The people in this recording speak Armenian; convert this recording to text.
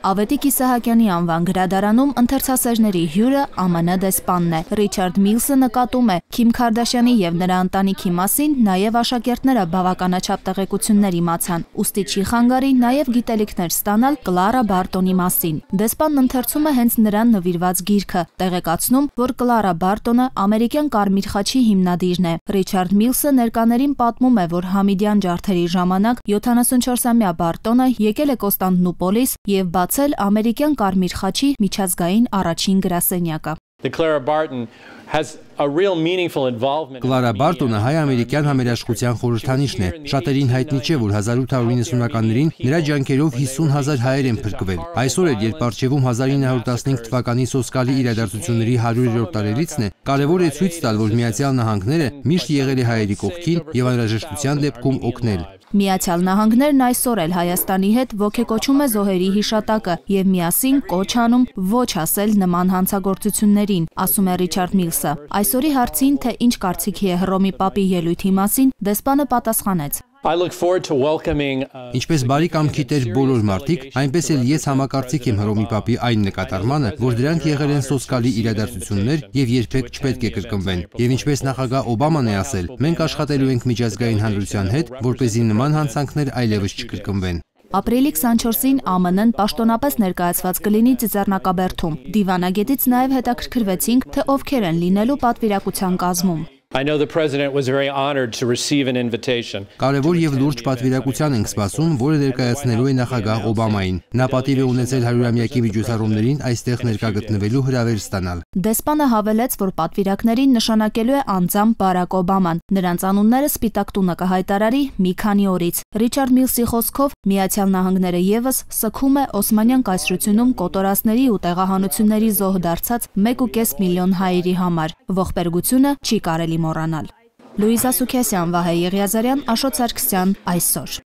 Ավետիք Իսահակյանի անվան գրադարանում ընթերցասերների հյուրը ԱՄՆ դեսպանն է։ Ռիչարդ Միլսը նկատում է Քիմ Քարդաշյանի եւ նրա ընտանիքի մասին նաեւ աշակերտները բավականաչափ տեղեկություններ իմացան, ուստի չի խանգարի նաեւ գիտելիքներ ստանալ Կլարա Բարտոնի մասին։ Դեսպանն ընթերցում է հենց նրան նվիրված գիրքը, տեղեկացնում, որ Կլարա Բարտոնը ամերիկյան Կարմիր խաչի հիմնադիրն է։ Ռիչարդ Միլսը ներկաներին պատմում է, որ Համիդյան ջարդերի ժամանակ 74-ամյա Բարտոնը եկել է Կոստանդնուպոլիս եւ բացել ամերիկյան Կարմիր խաչի միջազգային առաջին գրասենյակը։ Կլարա Բարտոնը հայ-ամերիկյան համերաշխության խորհրդանիշն է։ Շատերին հայտնի չէ, որ 1890-ականներին նրա ջանքերով 50,000 հայեր են փրկվել։ Այսօր էլ, երբ առջևում 1915 թվականի սոսկալի իրադարձությունների 100-րդ տարելիցն է, կարևոր է ցույց տալ, որ Միացյալ Նահանգները միշտ եղել է հայերի կողքին եւ անհրաժեշտության դեպքում օգնել։ Միացյալ Նահանգներն այսօր էլ Հայաստանի հետ ոգեկոչում է զոհերի հիշատակը եւ միասին կոչ անում ոչ ասել նման հանցագործություններին, ասում է Ռիչարդ Միլսը։ Այսօրի հարցին, թե ինչ կարծիքի է Հռոմի Պապի ելույթի մասին, դեսպանը պատասխանեց. Ինչպես բարի կամքի տեր բոլոր մարդիկ, այնպես էլ ես համակարծիք եմ Հռոմի Պապի այն նկատառմանը, որ դրանք եղել են սոսկալի իրադարձություններ եւ երբեք չպետք է կրկնվեն։ Եվ ինչպես նախագահ Օբաման է ասել, մենք աշխատելու ենք միջազգային հանրության հետ, որպեսզի նման հանցանքներ այլևս չկրկնվեն։ Ապրիլի 24-ին ԱՄՆ-ն պաշտոնապես ներկայացված կլինի Ծիծեռնակաբերդում։ Դիվանագետից նաև հետաքրքրվեցինք, թե ովքեր են լինելու պատվիրակության կազմում։ Կարևոր եւ լուրջ պատվիրակության ենք սպասում, որը ներկայացնելու է նախագահ Օբամային։ Նա պատիվ է ունեցել 100-ամյակի միջոցառումներին այստեղ ներկա գտնվելու հրավեր ստանալ։ Դեսպանը հավելեց, որ պատվիրակներին նշանակելու է անձամբ Բարակ Օբաման։ Նրանց անունները Սպիտակ տունը կհայտարարի մի քանի օրից։ Ռիչարդ Միլսի խոսքով Միացյալ Նահանգները եւս սգում է Օսմանյան կայսրությունում կոտորածների ու տեղահանությունների զոհ դարձած 1.5 միլիոն հայերի համար։ Ողբերգությունը չի կարելի մոռանալ։ Լուիզա Սուքիասյան, Վահե Եղիազարյան, Աշոտ Սարգսյան, Այսօր։